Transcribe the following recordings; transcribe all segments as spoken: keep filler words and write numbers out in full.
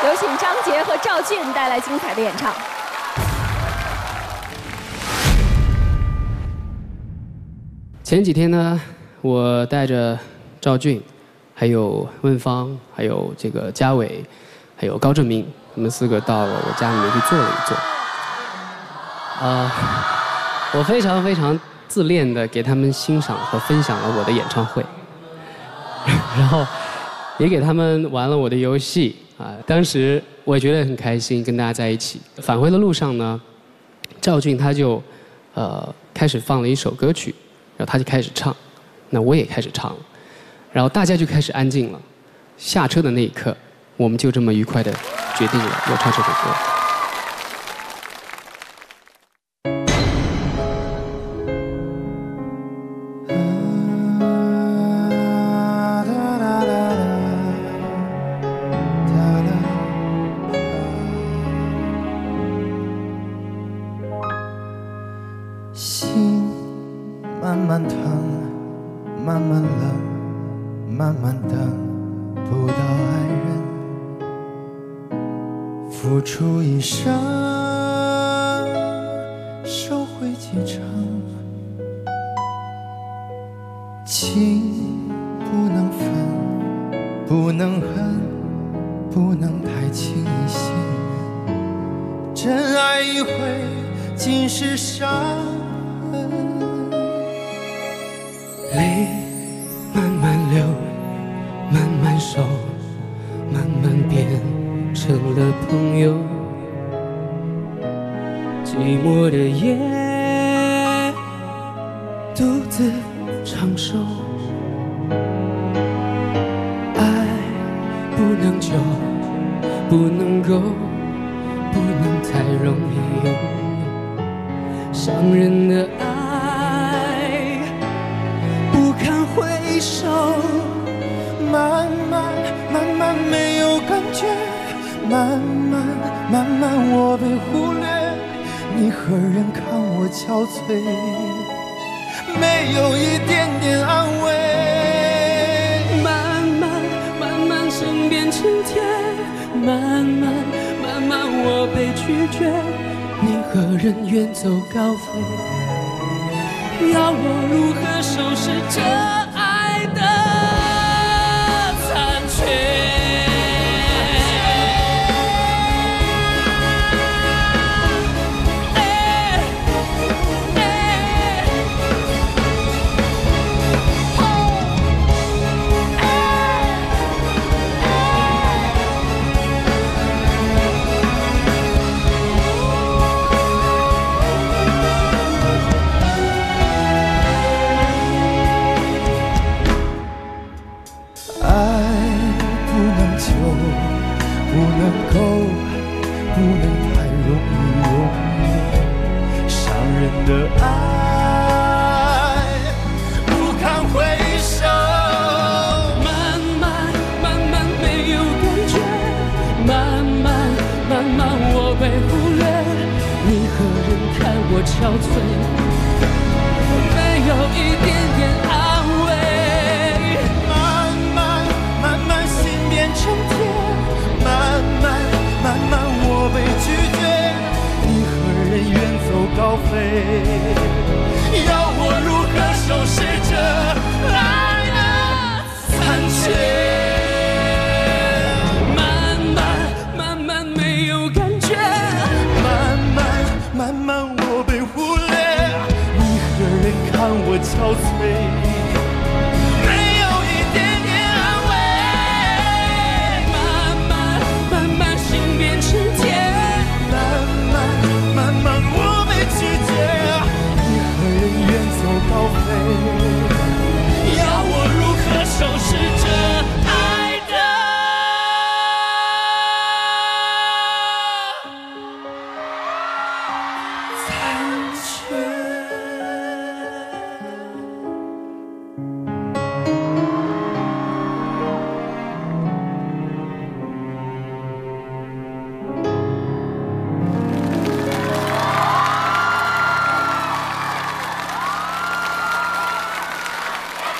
有请张杰和赵俊带来精彩的演唱。 前几天呢，我带着赵俊，还有温芳，还有这个嘉伟，还有高振明，他们四个到了我家里面去坐了一坐。啊、呃，我非常非常自恋的给他们欣赏和分享了我的演唱会，然后也给他们玩了我的游戏啊。当时我也觉得很开心，跟大家在一起。返回的路上呢，赵俊他就呃开始放了一首歌曲，然后他就开始唱，那我也开始唱了，然后大家就开始安静了。下车的那一刻，我们就这么愉快的决定了要唱这首歌。 心慢慢疼，慢慢冷，慢慢等不到爱人，付出一生，收回几成，情不能分，不能恨，不能太轻易信任，真爱一回，尽是伤。 泪慢慢流，慢慢收，慢慢变成了朋友。寂寞的夜，独自长寿。爱不能久，不能够，不能太容易拥有。伤人的爱。回首， 慢慢慢慢没有感觉，慢慢慢慢我被忽略，你何人看我憔悴，没有一点点安慰。 慢慢慢慢心变成铁，慢慢慢慢我被拒绝，你何人远走高飞，要我如何收拾这爱的残缺？ 不能够，不能太容易拥有，伤人的爱不堪回首。 慢慢慢慢没有感觉，慢慢慢慢我被忽略，你何人看我憔悴，没有一点点安慰。 慢慢慢慢心变成铁，慢慢慢慢我被拒绝，你何人远走高飞，要我如何收拾这爱的残缺？ 慢慢慢慢没有感觉， 慢慢慢慢我被忽略，你何人看我憔悴，高飞，要我如何收拾这爱的残缺？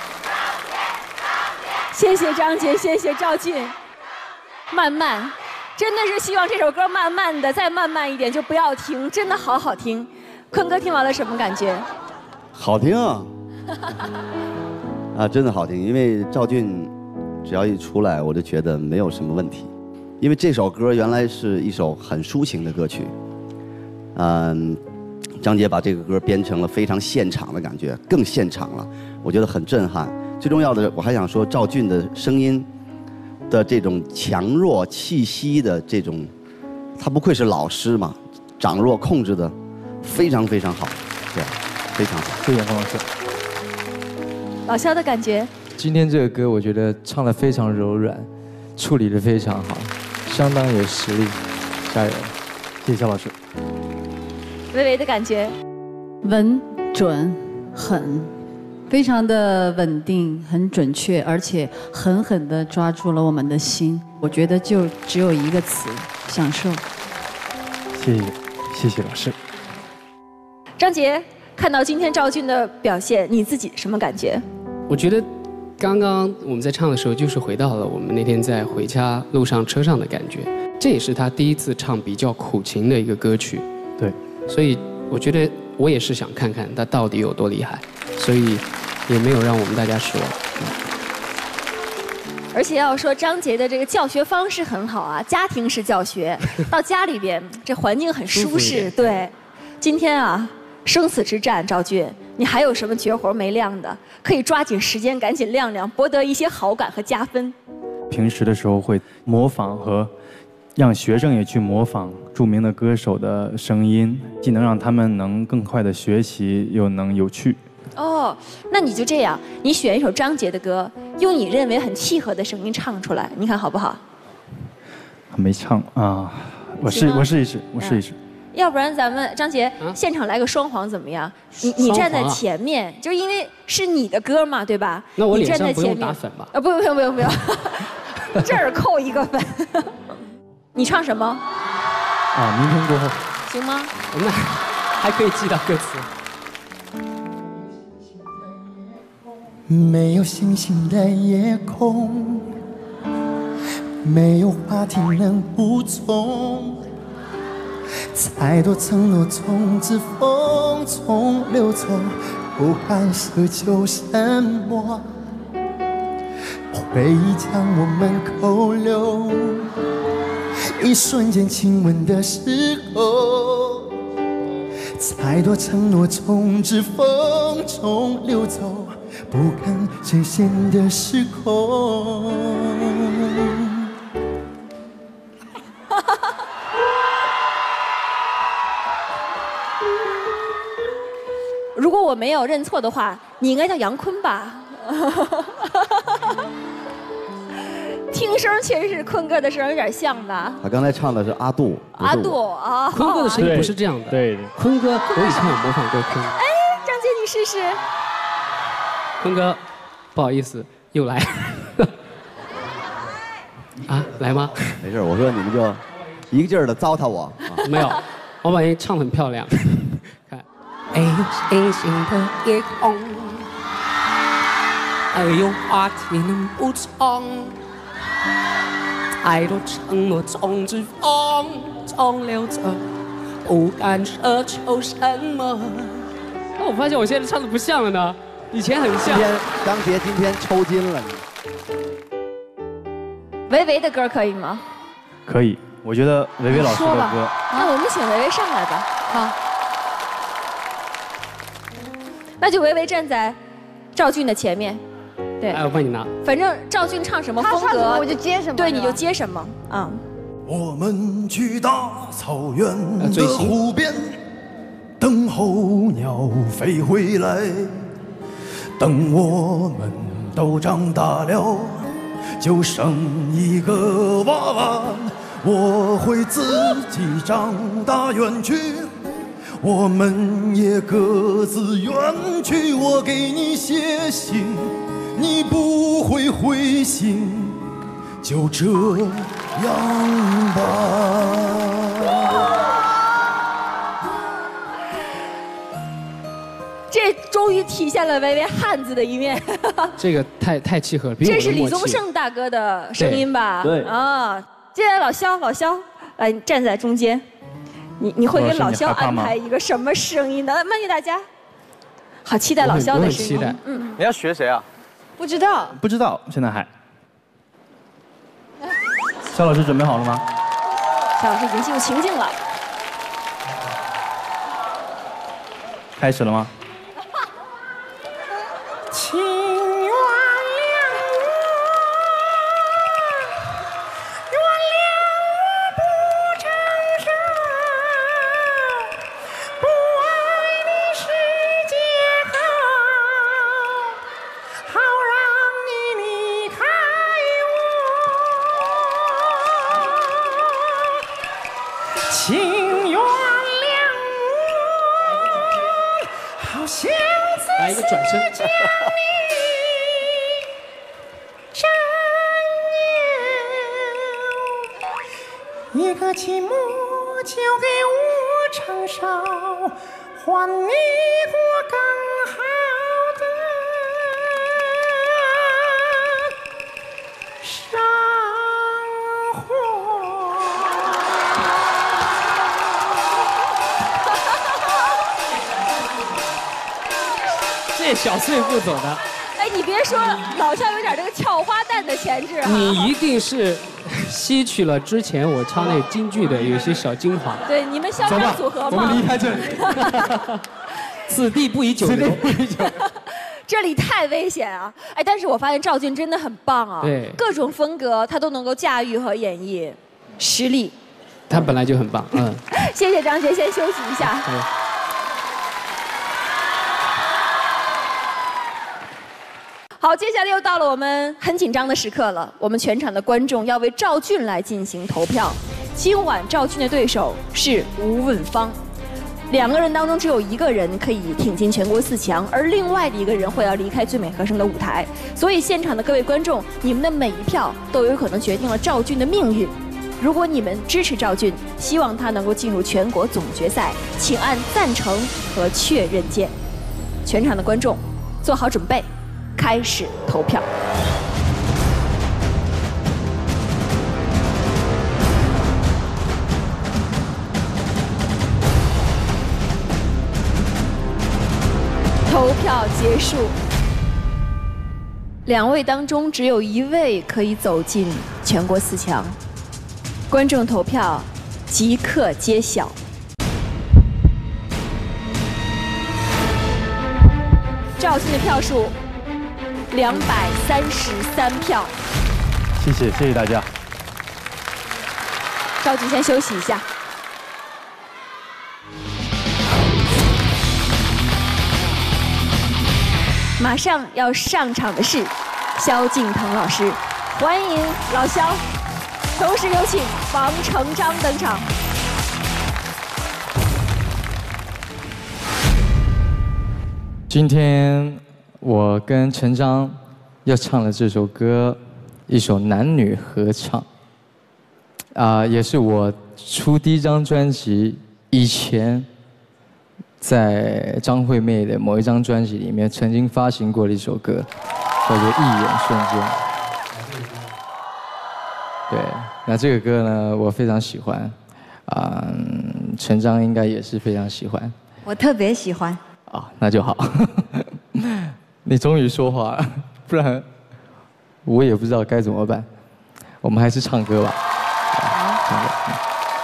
谢谢张杰，谢谢赵俊。慢慢， 真的是希望这首歌慢慢的再慢慢一点，就不要停，真的好好听。坤哥听完了什么感觉？ 好听啊！啊，真的好听，因为赵俊只要一出来，我就觉得没有什么问题。因为这首歌原来是一首很抒情的歌曲，嗯，张杰把这个歌编成了非常现场的感觉，更现场了，我觉得很震撼。最重要的，我还想说赵俊的声音的这种强弱气息的这种，他不愧是老师嘛，掌握控制的非常非常好，对，非常好。 谢谢方老师。 老肖的感觉？ 今天这个歌，我觉得唱得非常柔软，处理得非常好，相当有实力，加油！谢谢肖老师。 微微的感觉？ 稳、准、狠，非常的稳定，很准确，而且狠狠地抓住了我们的心。我觉得就只有一个词：享受。 谢谢，谢谢老师。 张杰，看到今天赵俊的表现，你自己什么感觉？ 我觉得刚刚我们在唱的时候，就是回到了我们那天在回家路上车上的感觉。这也是他第一次唱比较苦情的一个歌曲。 对， 所以我觉得我也是想看看他到底有多厉害，所以也没有让我们大家失望。 而且要说张杰的这个教学方式很好啊，家庭式教学，到家里边这环境很舒适。对，今天啊，生死之战，赵俊，你还有什么绝活没亮的？可以抓紧时间赶紧亮亮，博得一些好感和加分。 平时的时候会模仿和让学生也去模仿著名的歌手的声音，既能让他们能更快的学习，又能有趣。 哦，那你就这样，你选一首张杰的歌，用你认为很契合的声音唱出来，你看好不好？ 没唱啊，我试我试一试，我试一试。 要不然咱们张杰、啊、现场来个双簧怎么样？你你站在前面，就是因为是你的歌嘛，对吧？ 那我脸上不用打粉吧？ 啊，不用不用不用，这儿扣一个粉。你唱什么？ 啊，明天过后。 行吗？ 那还可以记到歌词。 没有星星的夜空，没有话题能补充。太多承诺从指缝中流走，不敢奢求什么。回忆将我们扣留，一瞬间亲吻的时候。太多承诺从指缝中流走，不敢兑现的时空。 如果我没有认错的话，你应该叫杨坤吧？听声确实是坤哥的声有点像的。 他刚才唱的是阿杜。 阿杜啊， 坤哥的声音不是这样的。 对，对坤哥，我以前有模仿过坤。 哎，张杰你试试。 坤哥，不好意思，又来。啊，来吗？ 没事，我说你们就一个劲儿的糟蹋我。啊、 没有，我把你唱得很漂亮。看。哎呦，星星的夜空，哎呦，话题能补充。太多承诺从指缝中流走，不敢奢求什么。那我发现我现在唱的不像了呢，以前很像。 今天张杰今天抽筋了， 你。维维的歌可以吗？ 可以，我觉得维维老师的歌。 那我们请维维上来吧。好。那就维维站在赵俊的前面。对， 哎，我帮你拿。 反正赵俊唱什么风格， 我就接什么。 对，你就接什么啊。 我们去大草原的湖边，等候鸟飞回来。等我们都长大了，就生一个娃娃。我会自己长大远去，我们也各自远去。我给你写信，你不会回信，就这样吧。 这终于体现了维维汉子的一面。 这个太太契合了， 这是李宗盛大哥的声音吧？ 对。 啊， 接下来老肖，老肖，来你站在中间，你你会给老肖安排一个什么声音呢？慢点大家，好期待老肖的声音。 嗯，你要学谁啊？ 不知道， 不知道，现在还。肖老师准备好了吗？ 肖老师已经进入情境了。 开始了吗？ 请原谅我，原谅我不成熟，不爱你是借口，好让你离开我。请原谅我，好像来一个转身。 一个寂寞就给我承受，换你过更好的生活。 这小碎步走的。 哎，你别说，老肖有点这个俏花旦的潜质哈。 你一定是吸取了之前我唱那京剧的有一些小精华。 对，你们肖张组合吗？ 我们离开这里。 此地不宜久留。 这里太危险啊！哎，但是我发现赵俊真的很棒啊， 对， 各种风格他都能够驾驭和演绎，实力。 他本来就很棒，嗯。 谢谢张杰，先休息一下。好，接下来又到了我们很紧张的时刻了。我们全场的观众要为赵俊来进行投票。今晚赵俊的对手是吴汶芳，两个人当中只有一个人可以挺进全国四强，而另外的一个人会要离开最美和声的舞台。所以现场的各位观众，你们的每一票都有可能决定了赵俊的命运。如果你们支持赵俊，希望他能够进入全国总决赛，请按赞成和确认键。全场的观众做好准备，开始投票。投票结束，两位当中只有一位可以走进全国四强。观众投票即刻揭晓。赵俊的票数两百三十三票。 谢谢，谢谢大家。 赵俊先休息一下。马上要上场的是萧敬腾老师，欢迎老萧。同时有请王成章登场。 今天我跟成章要唱的这首歌，一首男女合唱，啊、呃，也是我出第一张专辑以前，在张惠妹的某一张专辑里面曾经发行过的一首歌，叫做《一眼瞬间》。对，那这个歌呢，我非常喜欢，啊、嗯，成章应该也是非常喜欢。 我特别喜欢。 啊、哦，那就好。你终于说话了，不然我也不知道该怎么办。我们还是唱歌吧。好，唱歌。嗯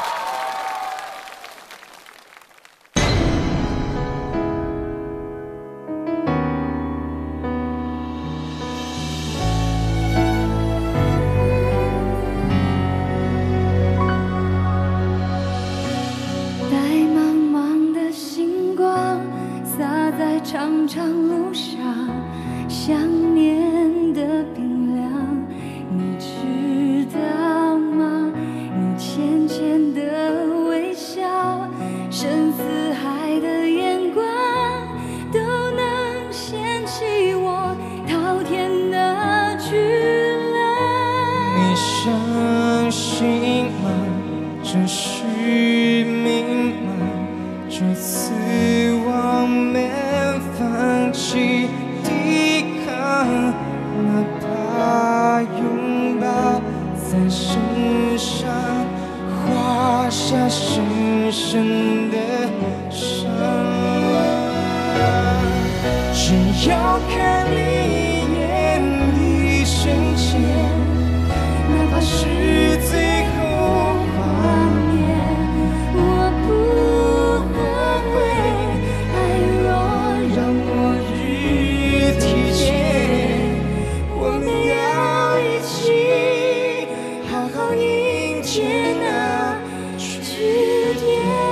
长长路上，想念的冰凉，你知道吗？你浅浅的微笑，深似海的眼光，都能掀起我滔天的巨浪。 你相信吗？这是命吗？这次我没放弃抵抗，哪怕拥抱在身上下深深的伤。只要看你一眼，一瞬间，哪怕是最后画面，我不后悔。爱若让我日提前，我们要一起好好迎接那句点。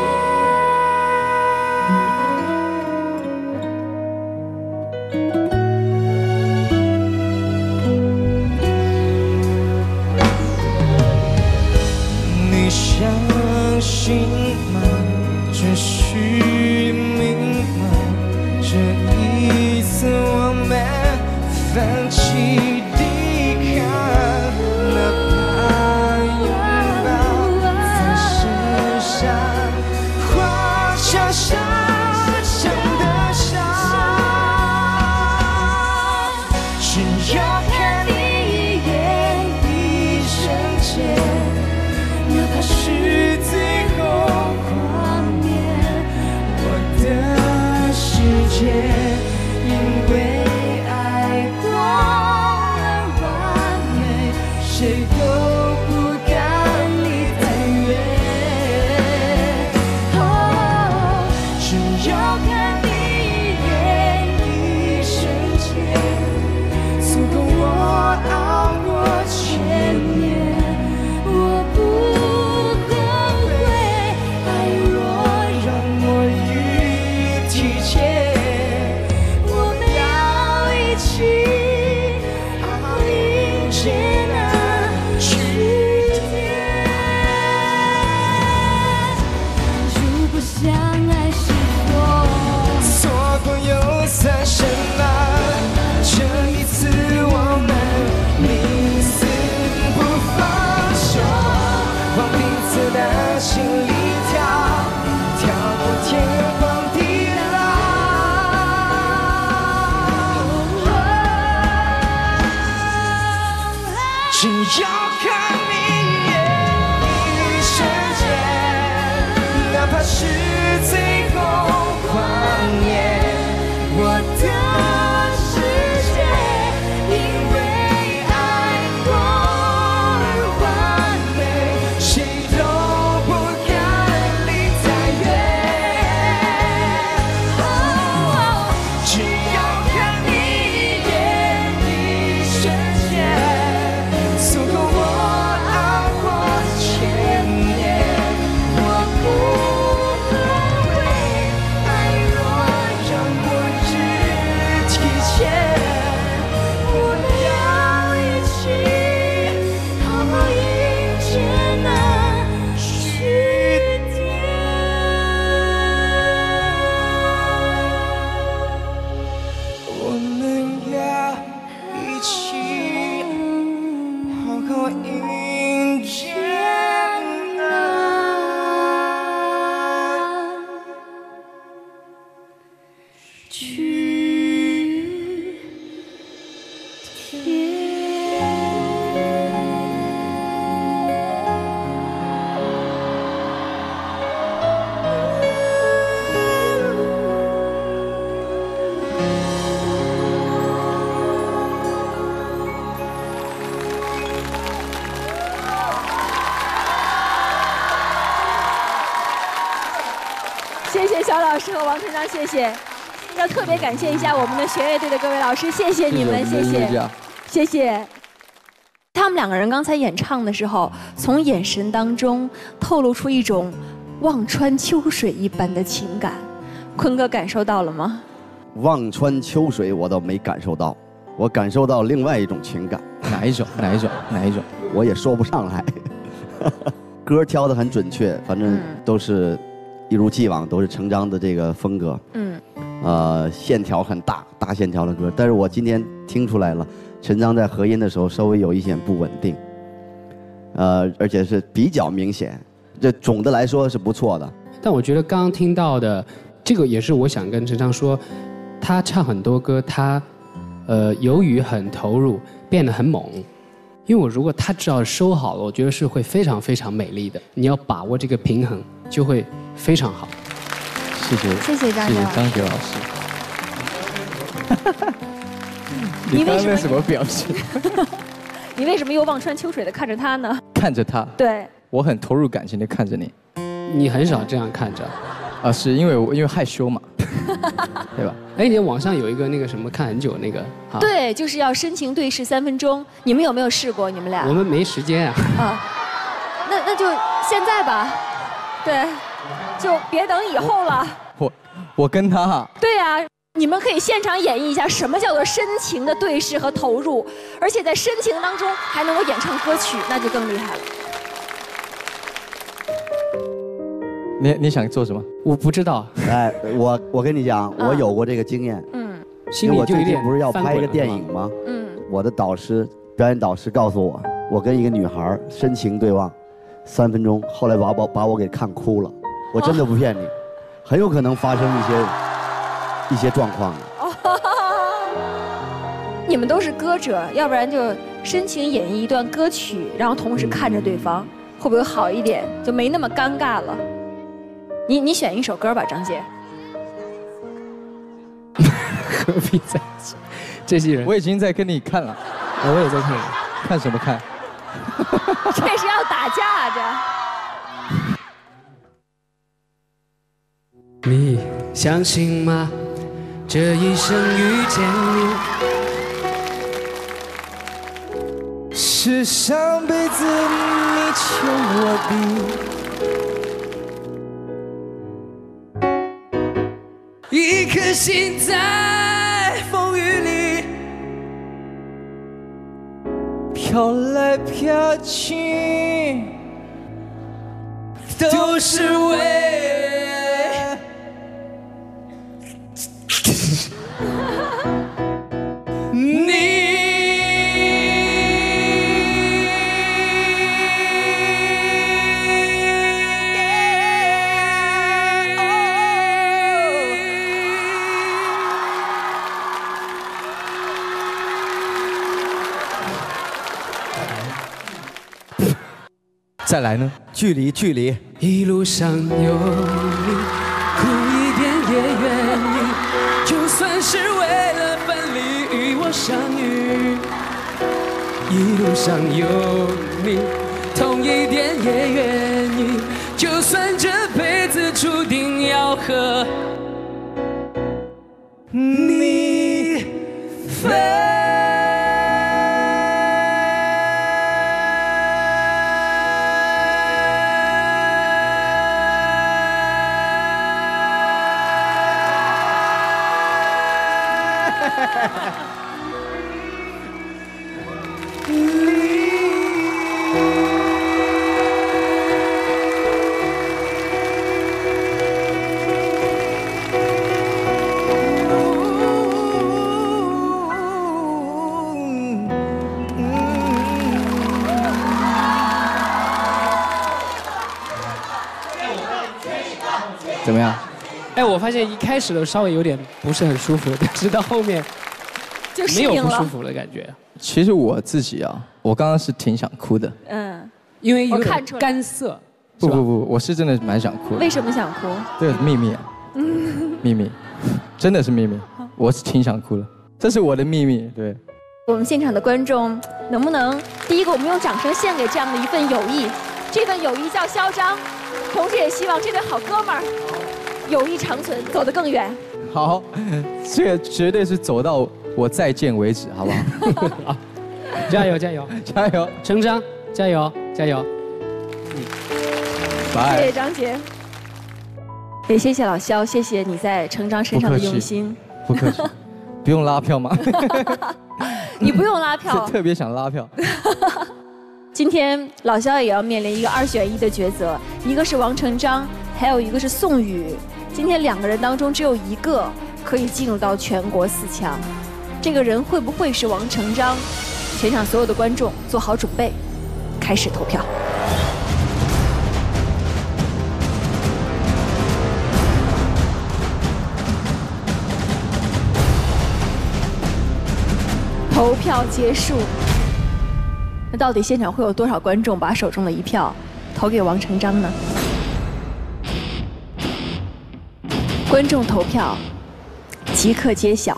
你相信吗？这虚名吗？这一次我们放弃抵抗，哪怕拥抱在身上，画下深深的伤。只要看你一眼，一瞬间，哪怕是最后画面，我的世界因为爱过而完美，谁都不敢离太远。哦，只要看你一眼，一瞬间，足够我熬过千年。我不后悔，爱若让我日提前，我们要一起好好迎接那句点。如果相爱是错，错过又算什么？这一次我们彼此不放手，往彼此的心里跳，跳过天荒地老。只要看你一眼，一瞬间，哪怕是最后画面，我的世界因为爱过而完美，谁都不敢离太远。哦，只要看你一眼，一瞬间，足够我熬过千年。我不后悔，爱若让我日提前，我们要一起好好迎接那句点。我们要一起好好迎接那句谢谢小老师和王成章，谢谢。要特别感谢一下我们的弦乐队的各位老师，谢谢你们，谢谢，谢谢。他们两个人刚才演唱的时候，从眼神当中透露出一种望穿秋水一般的情感，坤哥感受到了吗？ 望穿秋水我倒没感受到，我感受到另外一种情感。 哪一种？哪一种？哪一种？ 我也说不上来。歌挑得很准确，反正都是一如既往都是成章的这个风格。嗯。呃，线条很大，大线条的歌。但是我今天听出来了，陈章在和音的时候稍微有一些不稳定。呃，而且是比较明显。这总的来说是不错的。 但我觉得刚刚听到的，这个也是我想跟陈章说，他唱很多歌，他呃由于很投入，变得很猛。 因为我如果他只要收好了，我觉得是会非常非常美丽的。你要把握这个平衡，就会非常好。 谢谢， 谢谢张杰老师。 张杰老师。 你为什么什么表情？ 你为什么又望穿秋水的看着他呢？ 看着他。 对。 我很投入感情的看着你。 你很少这样看着。 啊，是因为我因为害羞嘛，对吧？ 哎，你网上有一个那个什么看很久那个， 对，就是要深情对视三分钟。你们有没有试过？你们俩？ 我们没时间啊。 啊，那那就现在吧，对，就别等以后了。 我我跟他。 对啊，你们可以现场演绎一下什么叫做深情的对视和投入，而且在深情当中还能够演唱歌曲，那就更厉害了。 你你想做什么？ 我不知道。 哎，我我跟你讲，我有过这个经验。 嗯。 因为我最近不是要拍一个电影吗？ 嗯。 我的导师，表演导师告诉我，我跟一个女孩深情对望，三分钟，后来把我把我给看哭了。我真的不骗你，很有可能发生一些一些状况。 你们都是歌者，要不然就深情演绎一段歌曲，然后同时看着对方，会不会好一点？就没那么尴尬了。你你选一首歌吧，张杰。 何必在一起？这些人， 我已经在跟你看了， 我也在看。 看什么看？ 这是要打架这。你相信吗？这一生遇见你， 是上辈子你牵我的。一颗心在风雨里飘来飘去，都是为你。 再来呢？ 距离，距离。 一路上有你，苦一点也愿意，就算是为了分离与我相遇。一路上有你，痛一点也愿意，就算这辈子注定要和你分。 怎么样？ 哎，我发现一开始的稍微有点不是很舒服，但是到后面就没有不舒服的感觉。 其实我自己啊，我刚刚是挺想哭的。 嗯， 因为有点我看出来干涩。 不不不，我是真的蛮想哭的。 为什么想哭？ 这是秘密啊，秘密，真的是秘密。我是挺想哭的，这是我的秘密。对。 我们现场的观众能不能，第一个我们用掌声献给这样的一份友谊，这份友谊叫嚣张，同时也希望这对好哥们儿友谊长存，走得更远。 好，这个绝对是走到我再见为止，好不好？ 好，加油加油加油！ 成章，加油加油！ 嗯，谢谢张杰，也谢谢老肖，谢谢你在成章身上的用心。 不客气，不用拉票吗？ 你不用拉票， 特别想拉票。 今天老肖也要面临一个二选一的抉择，一个是王成章，还有一个是宋宇。今天两个人当中只有一个可以进入到全国四强，这个人会不会是王成章？全场所有的观众做好准备，开始投票。投票结束。 那到底现场会有多少观众把手中的一票投给王成章呢？观众投票即刻揭晓。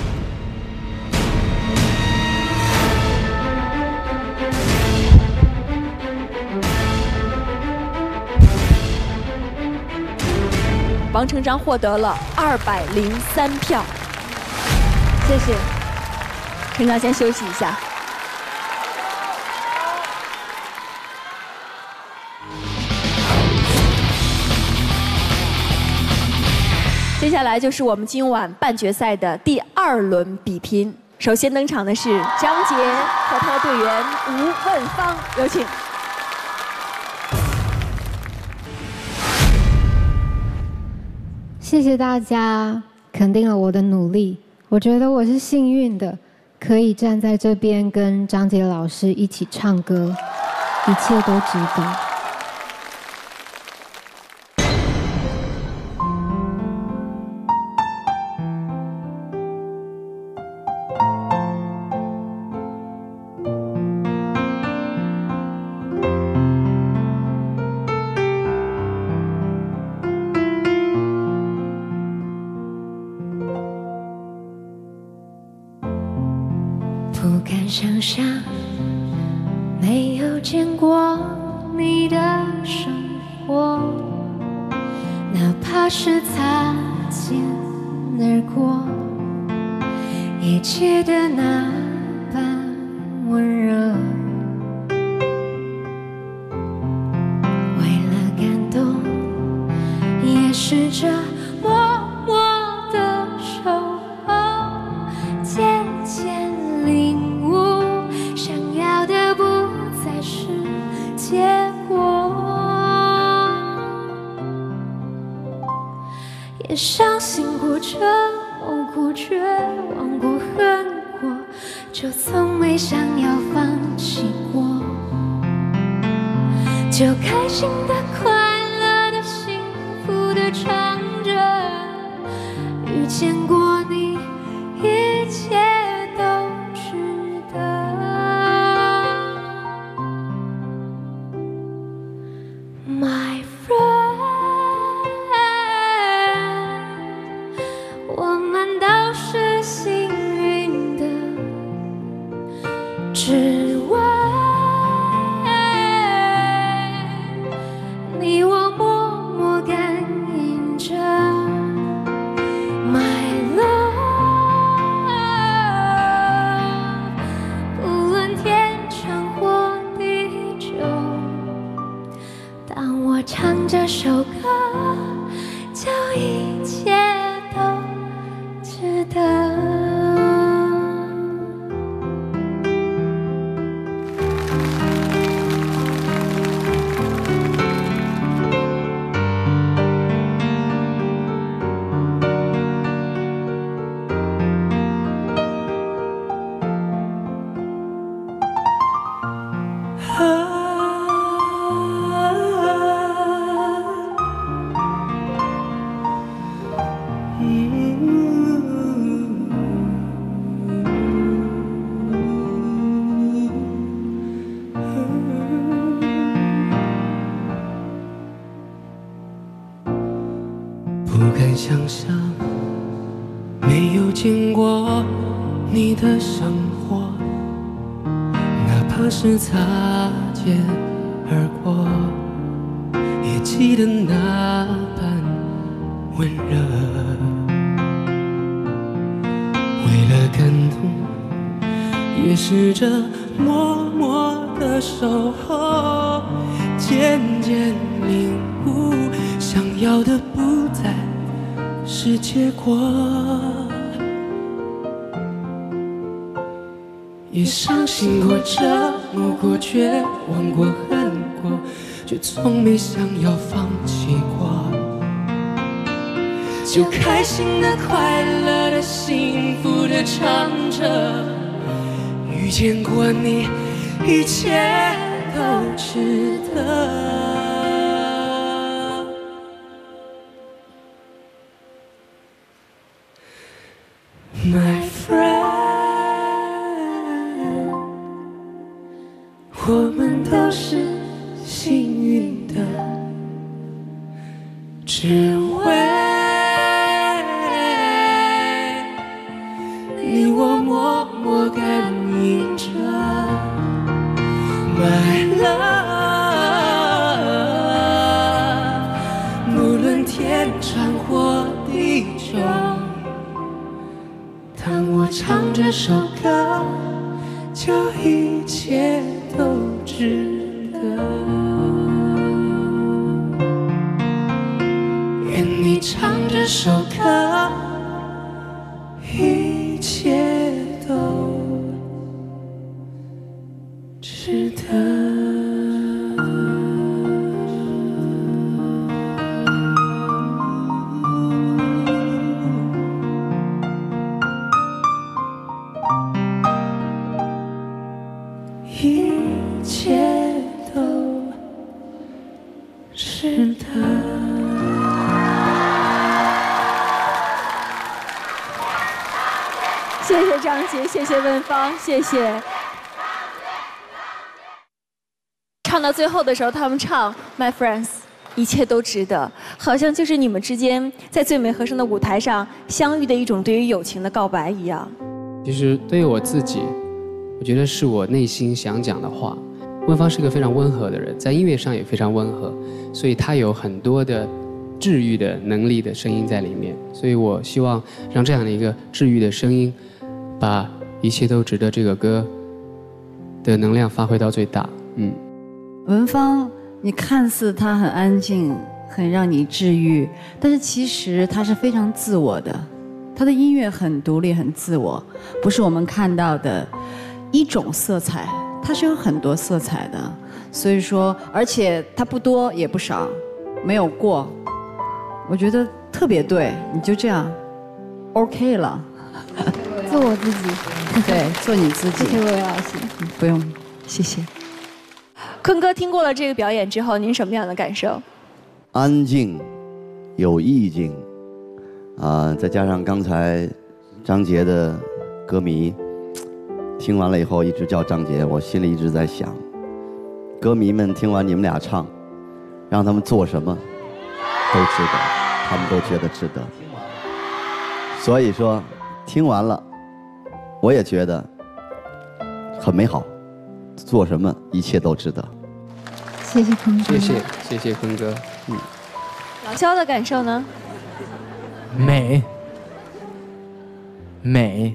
王成章获得了二百零三票，谢谢。成章先休息一下。接下来就是我们今晚半决赛的第二轮比拼。首先登场的是张杰和他的队员吴问芳，有请。 谢谢大家肯定了我的努力，我觉得我是幸运的，可以站在这边跟张杰老师一起唱歌，一切都值得。 不敢想象，没有见过你的生活，哪怕是擦肩而过，也记得那般温热。为了感动，也试着默默地守候，渐渐领悟，想要的不再是结果，也伤心过、折磨过、绝望过、恨过，就从没想要放弃过，就开心的、快乐的、幸福的唱着，遇见过你，一切都值得。My friend， 我们都是幸运的，只为你我默默感应着。My love， 不论天长或地久，当我唱这首歌，就一切都值得。 不敢想象，没有见过你的生活，哪怕是擦肩而过，也记得那般温热。为了感动，也试着默默的守候，渐渐领悟，想要的不再是结果，也伤心过、折磨过、绝望过、恨过，却从没想要放弃过，就开心的、快乐的、幸福的唱着，遇见过你，一切都值得。My friend， 只为你我默默感应着 My love， 无论天长或地久，当我唱这首歌，就一切都值得。愿你唱这首歌，一切都值得。 一切都值得。 谢谢张杰，谢谢文芳，谢谢。唱到最后的时候，他们唱《My Friends》，一切都值得，好像就是你们之间在最美和声的舞台上相遇的一种对于友情的告白一样。 其实对于我自己，我觉得是我内心想讲的话。文芳是个非常温和的人，在音乐上也非常温和，所以他有很多的治愈的能力的声音在里面。所以我希望让这样的一个治愈的声音，把一切都值得这个歌的能量发挥到最大。嗯， 文芳，你看似她很安静，很让你治愈，但是其实她是非常自我的，她的音乐很独立、很自我，不是我们看到的一种色彩。 它是有很多色彩的，所以说，而且它不多也不少，没有过，我觉得特别对，你就这样 ，OK 了， 做我自己， 对，做你自己。 谢谢魏老师， 不用，谢谢。 坤哥听过了这个表演之后，您什么样的感受？ 安静，有意境，啊，再加上刚才张杰的歌迷。 听完了以后，一直叫张杰，我心里一直在想，歌迷们听完你们俩唱，让他们做什么都值得，他们都觉得值得。所以说，听完了，我也觉得很美好，做什么一切都值得。 谢谢坤哥， 谢谢谢谢坤哥，嗯。 老肖的感受呢？ 美，美。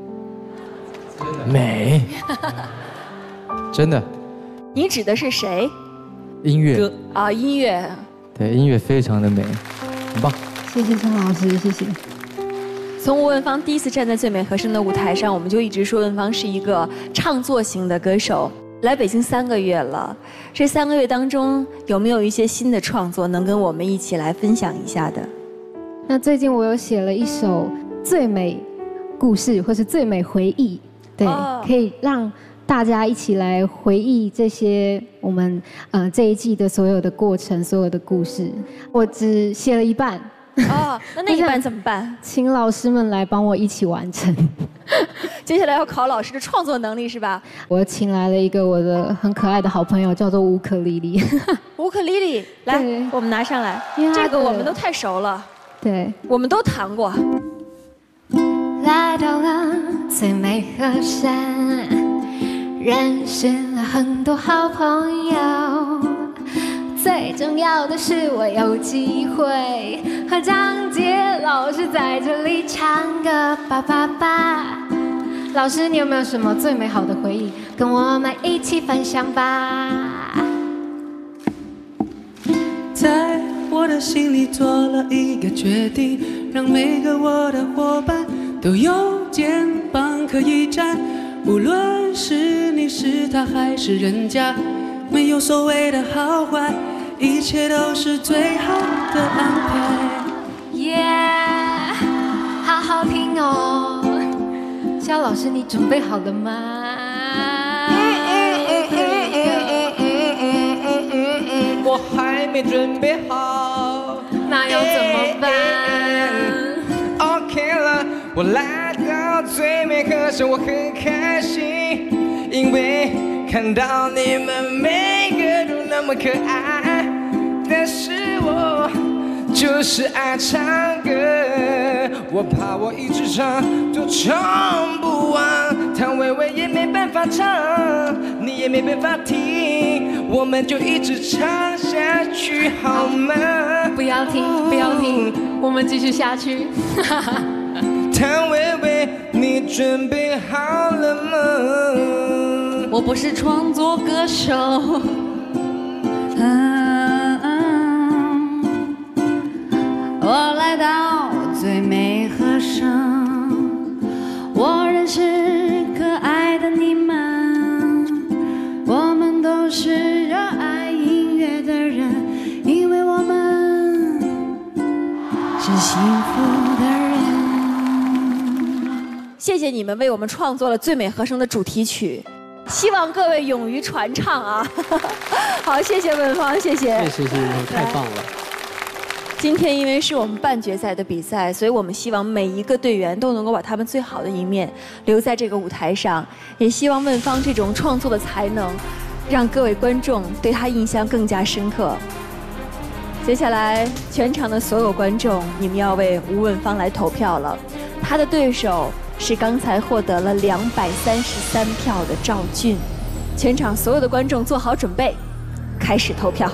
美，真的。 你指的是谁？ 音乐啊，音乐。 对，音乐非常的美，很棒。 谢谢张老师，谢谢。 从吴文芳第一次站在最美和声的舞台上，我们就一直说文芳是一个唱作型的歌手。来北京三个月了，这三个月当中有没有一些新的创作能跟我们一起来分享一下的？ 那最近我有写了一首最美故事，或是最美回忆。 对，哦、可以让大家一起来回忆这些我们呃这一季的所有的过程、所有的故事。我只写了一半。 哦，那那一半怎么办？ 请老师们来帮我一起完成。 接下来要考老师的创作能力是吧？ 我请来了一个我的很可爱的好朋友，叫做乌克丽丽。 乌克丽丽，来，我们拿上来。这个我们都太熟了。 对， 我们都弹过。 来到了最美和声，认识了很多好朋友。最重要的是，我有机会和张杰老师在这里唱歌吧吧吧。老师，你有没有什么最美好的回忆，跟我们一起分享吧？ 在我的心里做了一个决定，让每个我的伙伴。 都有肩膀可以站，无论是你是他还是人家，没有所谓的好坏，一切都是最好的安排。 耶，好好听哦！肖老师，你准备好了吗？ 我还没准备好， 那要怎么办 ？OK 了。 我来到最美和声，我很开心，因为看到你们每个都那么可爱。但是我就就是爱唱歌，我怕我一直唱就唱不完，谭维维也没办法唱，你也没办法听，我们就一直唱下去好吗？ 不要停，不要停，我们继续下去。 谭维维，你准备好了吗？ 我不是创作歌手。嗯嗯，我来到最美和声，我认识可爱的你们，我们都是热爱音乐的人，因为我们是幸福的人。 谢谢你们为我们创作了《最美和声》的主题曲，希望各位勇于传唱啊！好，谢谢文芳，谢谢， 谢谢谢谢，太棒了。 今天因为是我们半决赛的比赛，所以我们希望每一个队员都能够把他们最好的一面留在这个舞台上，也希望文芳这种创作的才能，让各位观众对他印象更加深刻。接下来，全场的所有观众，你们要为吴文芳来投票了。他的对手是刚才获得了两百三十三票的赵俊。全场所有的观众做好准备，开始投票。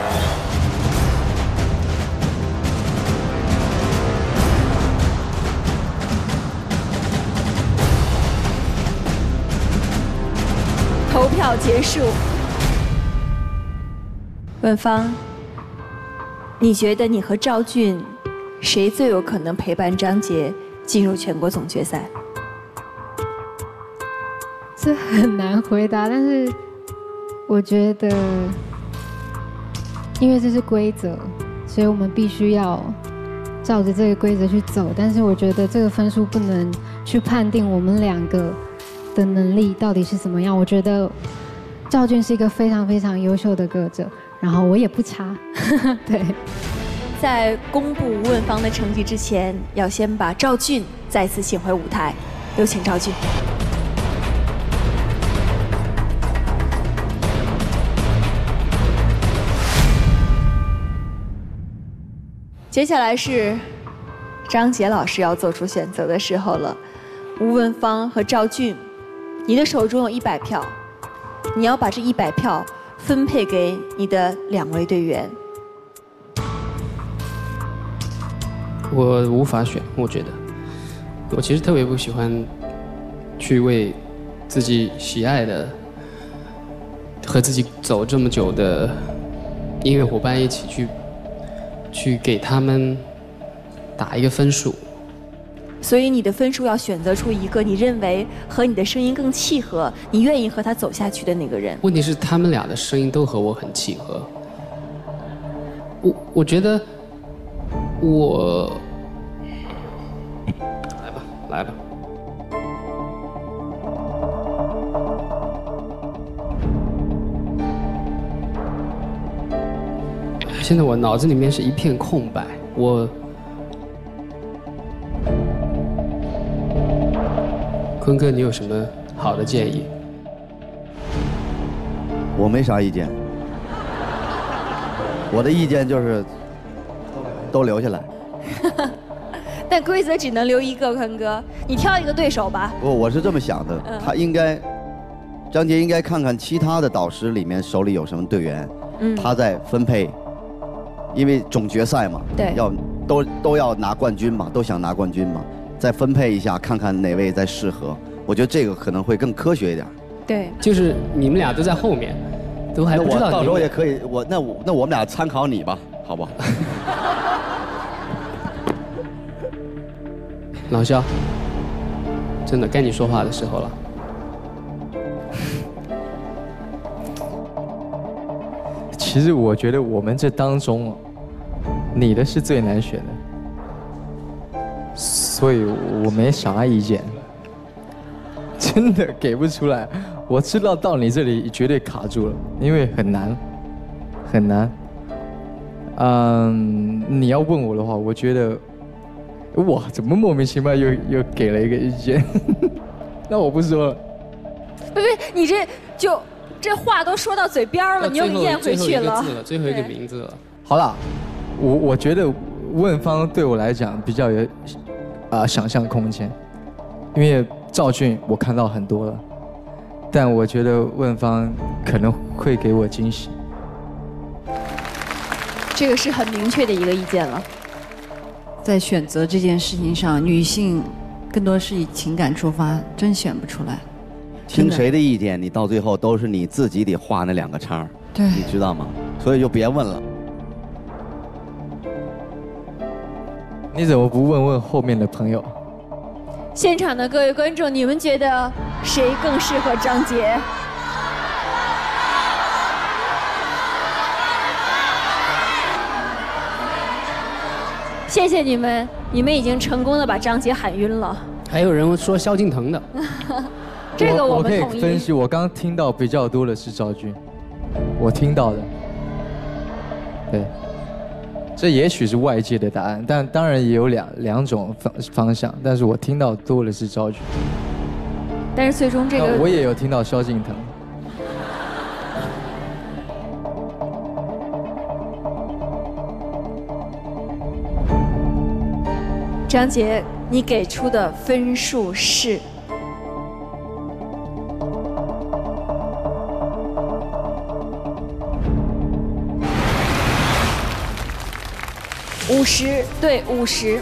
投票结束。文芳，你觉得你和赵俊，谁最有可能陪伴张杰进入全国总决赛？ 这很难回答，但是我觉得，因为这是规则，所以我们必须要照着这个规则去走。但是我觉得这个分数不能去判定我们两个的能力到底是怎么样。我觉得赵俊是一个非常非常优秀的歌者，然后我也不差。对， 在公布吴文芳的成绩之前，要先把赵俊再次请回舞台，有请赵俊。接下来是张杰老师要做出选择的时候了。吴文芳和赵俊，你的手中有一百票，你要把这一百票分配给你的两位队员。 我无法选，我觉得，我其实特别不喜欢去为自己喜爱的和自己走这么久的音乐伙伴一起去去给他们打一个分数。 所以你的分数要选择出一个你认为和你的声音更契合，你愿意和他走下去的那个人。 问题是他们俩的声音都和我很契合。我我觉得我来吧来吧。现在我脑子里面是一片空白，我坤哥，你有什么好的建议？ 我没啥意见，我的意见就是都留下来。 但规则只能留一个，坤哥，你挑一个对手吧。 不，我是这么想的，他应该，张杰应该看看其他的导师里面手里有什么队员，嗯，他在分配。因为总决赛嘛， 对， 要都都要拿冠军嘛，都想拿冠军嘛，再分配一下，看看哪位再适合。我觉得这个可能会更科学一点。 对， 就是你们俩都在后面，都还不知道。 到时候也可以，我那我那我们俩参考你吧，好不好？ 老肖，真的该你说话的时候了。 其实我觉得我们这当中，你的是最难选的，所以我没啥意见，真的给不出来。我知道到你这里绝对卡住了，因为很难，很难。嗯，你要问我的话，我觉得，哇，怎么莫名其妙又又给了一个意见？那我不说了。 不不，你这就。这话都说到嘴边了，你又咽回去了。 最后一个字了，最后一个名字了。 好了，我我觉得问方对我来讲比较有啊、呃、想象空间，因为赵俊我看到很多了，但我觉得问方可能会给我惊喜。 这个是很明确的一个意见了。 在选择这件事情上，女性更多是以情感出发，真选不出来。 听谁的意见，你到最后都是你自己得画那两个叉， 对， 你知道吗？所以就别问了。 你怎么不问问后面的朋友？ 现场的各位观众，你们觉得谁更适合张杰？谢谢你们，你们已经成功的把张杰喊晕了。 还有人说萧敬腾的， 这个我们可统一。 以分析，我刚听到比较多的是赵俊，我听到的，对，这也许是外界的答案，但当然也有两两种方方向，但是我听到多的是赵俊， 但是最终这个我也有听到萧敬腾。 张杰，你给出的分数是五十对五十。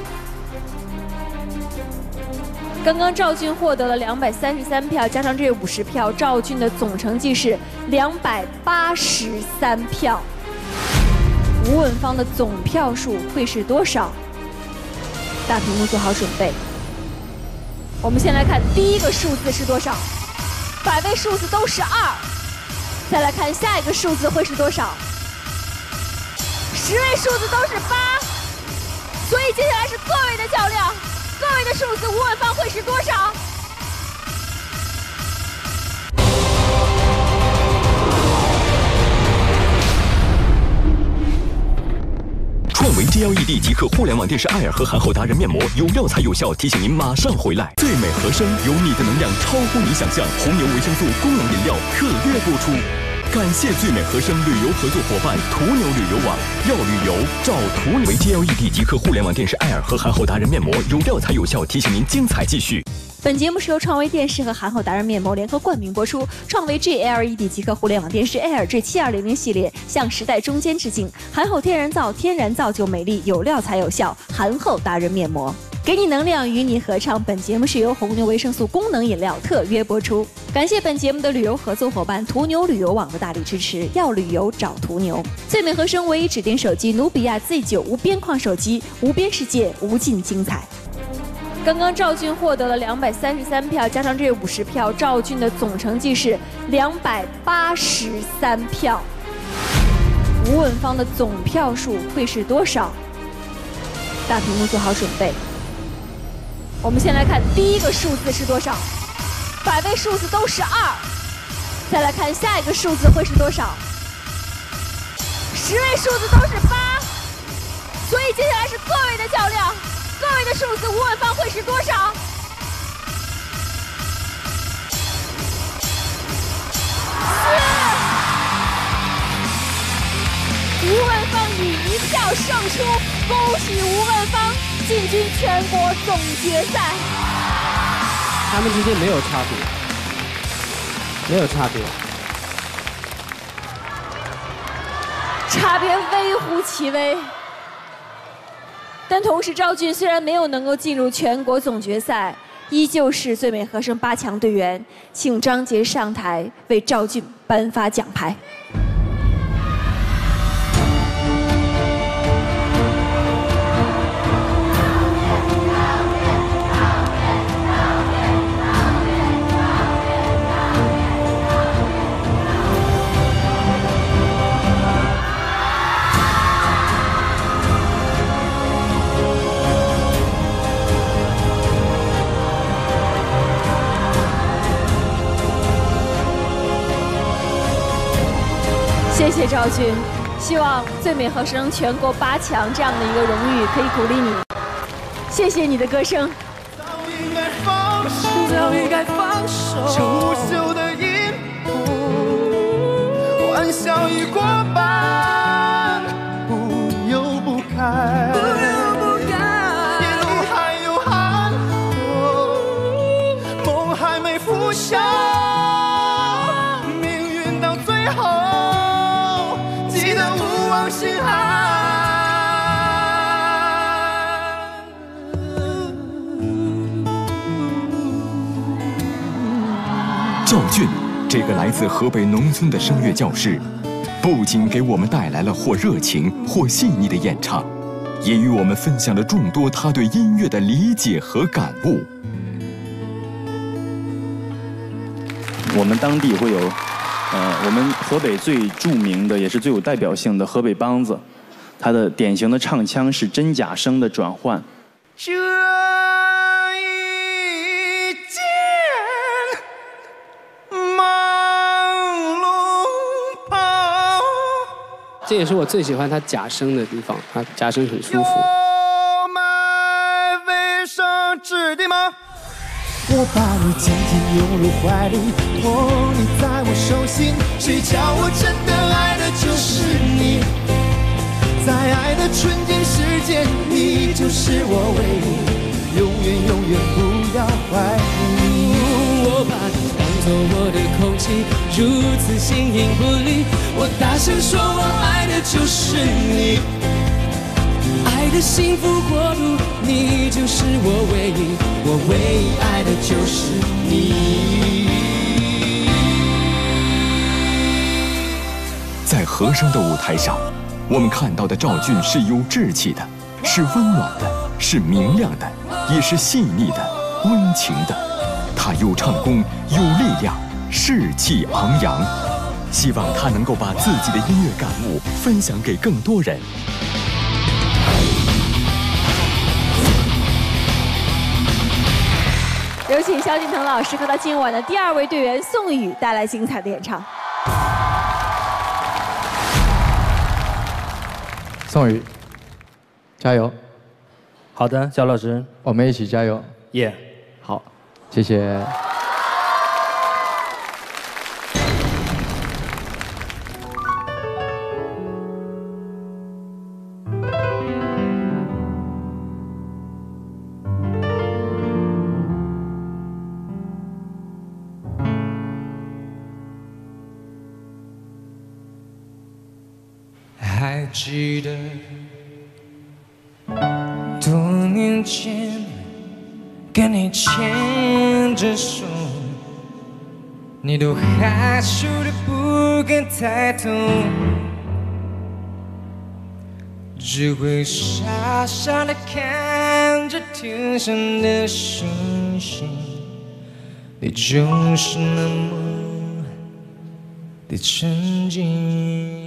刚刚赵俊获得了两百三十三票，加上这五十票，赵俊的总成绩是两百八十三票。吴文芳的总票数会是多少？大屏幕做好准备。我们先来看第一个数字是多少，百位数字都是二。再来看下一个数字会是多少，十位数字都是八。所以接下来是各位的较量，各位的数字吴文芳会是多少？ 创维 G L E D 极客互联网电视 Air 和韩后达人面膜有料才有效，提醒您马上回来。最美和声，有你的能量超乎你想象。红牛维生素功能饮料特约播出。感谢最美和声旅游合作伙伴途牛旅游网，要旅游找途牛。为 G L E D 极客互联网电视 Air 和韩后达人面膜有料才有效，提醒您精彩继续。 本节目是由创维电视和韩后达人面膜联合冠名播出。创维 G L E D 极客互联网电视 Air G 七二零零系列向时代中间致敬。韩后天然皂，天然造就美丽，有料才有效。韩后达人面膜，给你能量，与你合唱。本节目是由红牛维生素功能饮料特约播出。感谢本节目的旅游合作伙伴途牛旅游网的大力支持。要旅游找途牛。最美和声唯一指定手机努比亚 Z 九无边框手机，无边世界，无尽精彩。刚刚赵俊获得了两百三十三票，加上这五十票，赵俊的总成绩是两百八十三票。吴文芳的总票数会是多少？大屏幕做好准备。我们先来看第一个数字是多少，百位数字都是二。再来看下一个数字会是多少，十位数字都是八。所以接下来是各位的较量。各位的数字吴文芳会是多少？吴文芳以一票胜出，恭喜吴文芳进军全国总决赛。 他们之间没有差别，没有差别， 差别微乎其微。但同时，赵俊虽然没有能够进入全国总决赛，依旧是最美和声八强队员。请张杰上台为赵俊颁发奖牌。谢谢赵俊，希望最美和声全国八强这样的一个荣誉可以鼓励你。谢谢你的歌声。 早应该放手，早应该放手。这无休的音符，玩笑已过半，不扭不开。 往心寒。 赵俊，这个来自河北农村的声乐教师，不仅给我们带来了或热情或细腻的演唱，也与我们分享了众多他对音乐的理解和感悟。 我们当地会有，呃，我们河北最著名的也是最有代表性的河北梆子，它的典型的唱腔是真假声的转换。 这一间忙碌跑， 这也是我最喜欢他假声的地方，他假声很舒服。 有买卫生纸的吗？我把你紧紧拥入怀里，哦，你在我手心，谁叫我真的爱的就是你，在爱的纯净世界，你就是我唯一，永远永远不要怀疑。 我把你当作我的空气，如此形影不离，我大声说我爱的就是你，爱的幸福国度，你就是我唯一，我唯一爱的就是你。 在和声的舞台上，我们看到的赵俊是有志气的，是温暖的，是明亮的，也是细腻的、温情的。他有唱功，有力量，士气昂扬。希望他能够把自己的音乐感悟分享给更多人。 有请萧敬腾老师和他今晚的第二位队员宋宇带来精彩的演唱。 宋宇，加油！ 好的，焦老师， 我们一起加油。 耶、yeah. 好，谢谢。 还记得多年前跟你牵着手，你都害羞的不敢抬头，只会傻傻的看着天上的星星，你就是那么的沉静。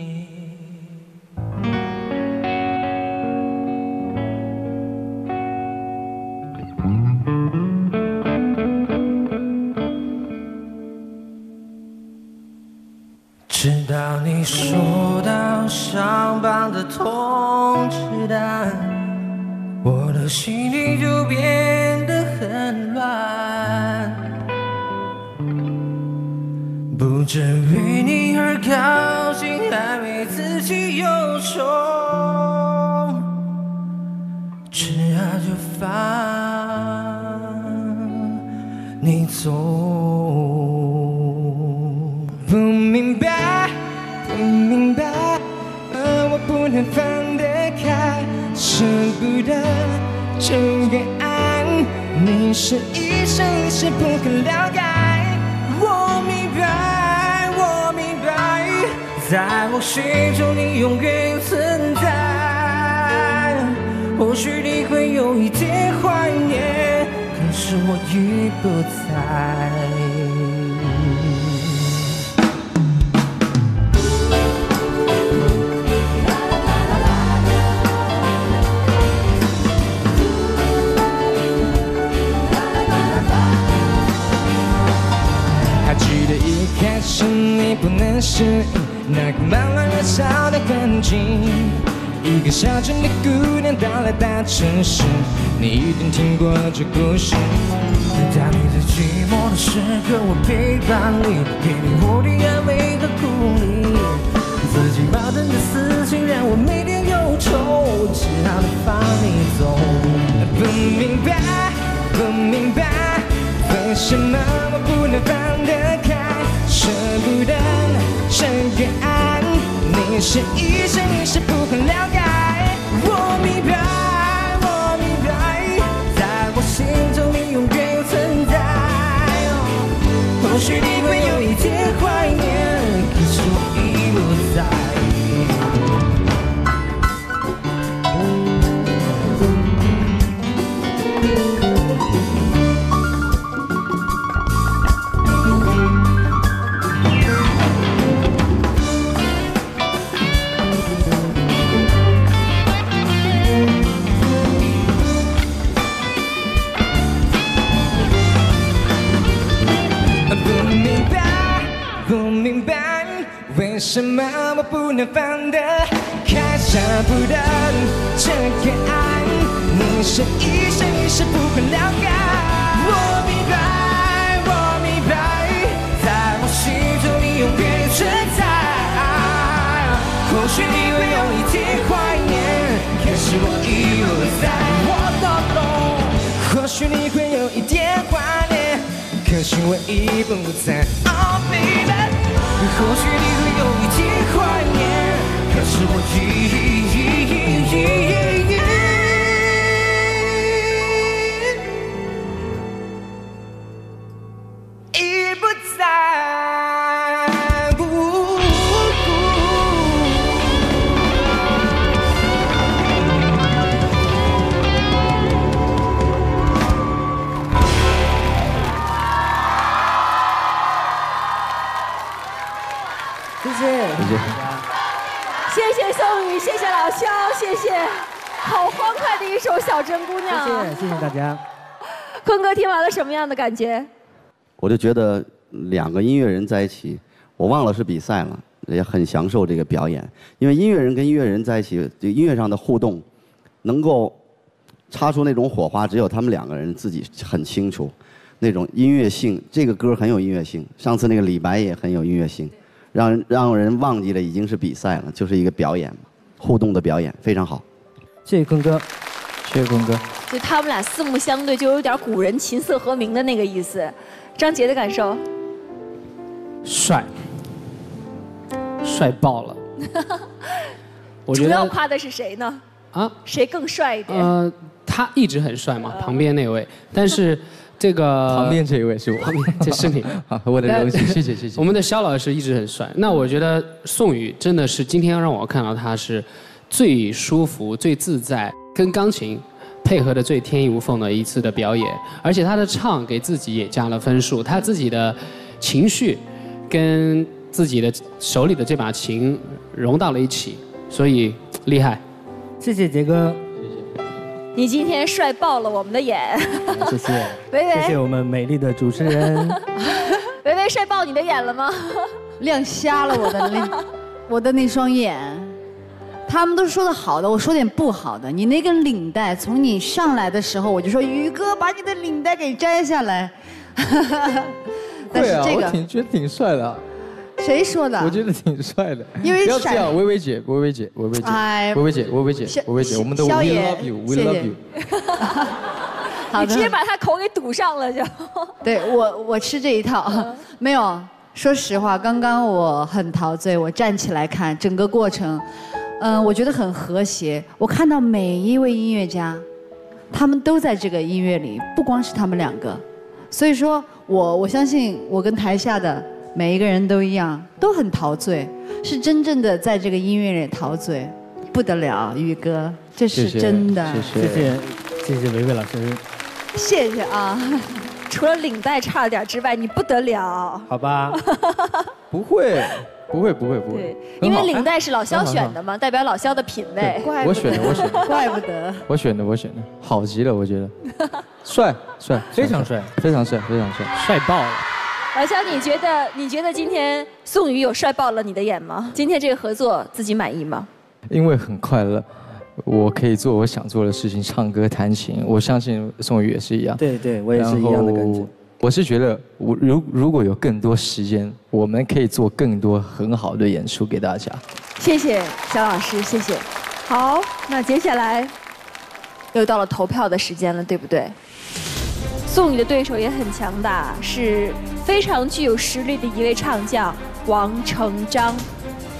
直到你收到上榜的通知单，我的心里就变得很乱。不知为你而高兴，还为自己忧愁，吃啊就放你走。不明白，不明白，而我不能放得开，舍不得这个爱，你是一生一世不可了解。我明白，我明白，在我心中你永远存在。或许你会有一点怀念，可是我已不在。记得一开始你不能适应那个慢慢燃烧的环境，一个小镇的姑娘到了大城市，你一定听过这故事。当你最寂寞的时刻，我陪伴你，给你我的安慰和鼓励。自己矛盾的事情让我每天忧愁，只好的放你走。不明白，不明白，为什么我不能放得开？舍不得这个爱，你你是医生，你是不肯了解。我明白，我明白，在我心中你永远有存在。或许你会有一点怀念，可是我已不在。为什么我不能放得开，舍不得这个爱？你是医生，你是不肯了解。我明白，我明白，在我心中你永远有存在。或许你会有一天怀念，可是我已不在。我都懂，或许你会有一点怀念，可是我已不在。Oh baby。或许你会有一天怀念，可是我已已不在。 谢谢，谢谢， 谢谢宋宇，谢谢老肖，谢谢，好欢快的一首《小镇姑娘》。 谢谢，谢谢大家。 坤哥听完了什么样的感觉？ 我就觉得两个音乐人在一起，我忘了是比赛了，也很享受这个表演。因为音乐人跟音乐人在一起，这音乐上的互动，能够擦出那种火花，只有他们两个人自己很清楚。那种音乐性，这个歌很有音乐性。上次那个李白也很有音乐性。让让人忘记了已经是比赛了，就是一个表演嘛，互动的表演非常好。 谢谢坤哥， 谢谢坤哥。 就他们俩四目相对，就有点古人琴瑟和鸣的那个意思。张杰的感受？ 帅，帅爆了。我觉主得要夸的是谁呢？ 啊， 谁更帅一点？ 呃，他一直很帅嘛，旁边那位，但是。这个旁边这一位是我， 旁边这是你， 好，我的荣幸，谢谢谢谢。 我们的肖老师一直很帅，那我觉得宋宇真的是今天让我看到他是最舒服、最自在，跟钢琴配合的最天衣无缝的一次的表演，而且他的唱给自己也加了分数，他自己的情绪跟自己的手里的这把琴融到了一起，所以厉害。 谢谢杰哥。 你今天帅爆了我们的眼， 谢谢， 维维， 谢谢我们美丽的主持人。 维维帅爆你的眼了吗？ 亮瞎了我的那我的那双眼。他们都说的好的，我说点不好的。你那根领带，从你上来的时候我就说宇哥把你的领带给摘下来。但是这个、 啊、我挺觉得挺帅的。 谁说的？ 我觉得挺帅的。 因为不要这样，薇薇姐，薇薇姐，薇薇姐， 哎， 薇薇姐，薇薇姐，薇薇姐，我们都 we love you，we love you。 你直接把他口给堵上了就。 对我，我吃这一套，没有。说实话，刚刚我很陶醉，我站起来看整个过程，嗯，我觉得很和谐。我看到每一位音乐家，他们都在这个音乐里，不光是他们两个。所以说我我相信我跟台下的每一个人都一样，都很陶醉，是真正的在这个音乐里陶醉，不得了，宇哥，这是真的。 谢谢谢谢谢谢维维老师， 谢谢啊。 除了领带差了点之外，你不得了。 好吧。 不会，不会，不会，不会。 对，因为领带是老肖选的嘛，代表老肖的品味。 我选的，我选的。 怪不得。 我选的，我选的，好极了，我觉得。帅，帅， 非常帅， 非常帅，非常帅， 帅爆了。 老肖，你觉得你觉得今天宋宇有帅爆了你的眼吗？今天这个合作自己满意吗？ 因为很快乐。我可以做我想做的事情，唱歌、弹琴。我相信宋宇也是一样。 对对，我也是一样的感觉。 我是觉得，我如如果有更多时间，我们可以做更多很好的演出给大家。 谢谢肖老师，谢谢。好，那接下来又到了投票的时间了，对不对？宋宇的对手也很强大，是非常具有实力的一位唱将王成章。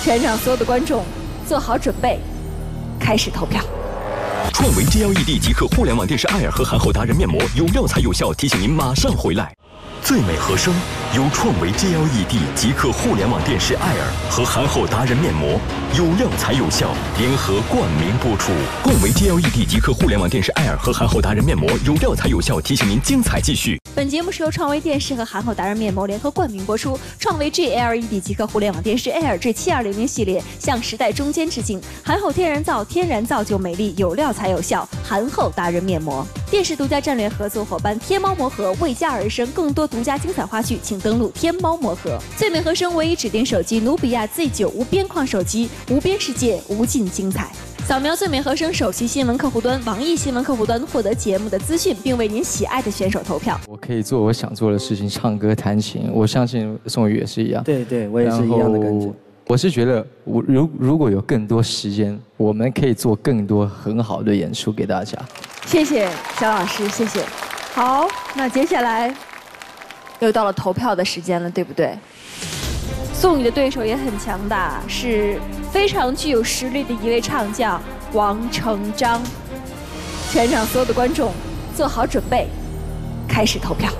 全场所有的观众做好准备，开始投票。 创维 G L E D 极客互联网电视爱尔和韩后达人面膜有料才有效，提醒您马上回来。最美和声由创维 G L E D 极客互联网电视爱尔和韩后达人面膜有料才有效联合冠名播出。创维 G L E D 极客互联网电视爱尔和韩后达人面膜有料才有效，提醒您精彩继续。 本节目是由创维电视和韩后达人面膜联合冠名播出。创维 G L E D 极客互联网电视 Air G 七二零零系列向时代中间致敬，韩后天然皂，天然造就美丽，有料才有效。韩后达人面膜，电视独家战略合作伙伴天猫魔盒为家而生，更多独家精彩花絮，请登录天猫魔盒。最美和声唯一指定手机努比亚 Z 九无边框手机，无边世界，无尽精彩。扫描最美和声首席新闻客户端、网易新闻客户端，获得节目的资讯，并为您喜爱的选手投票。 我可以做我想做的事情，唱歌、弹琴。我相信宋宇也是一样。 对对，我也是一样的感觉。 我是觉得，我如如果有更多时间，我们可以做更多很好的演出给大家。 谢谢肖老师，谢谢。好，那接下来又到了投票的时间了，对不对？宋宇的对手也很强大，是非常具有实力的一位唱将王成章。全场所有的观众做好准备，开始投票。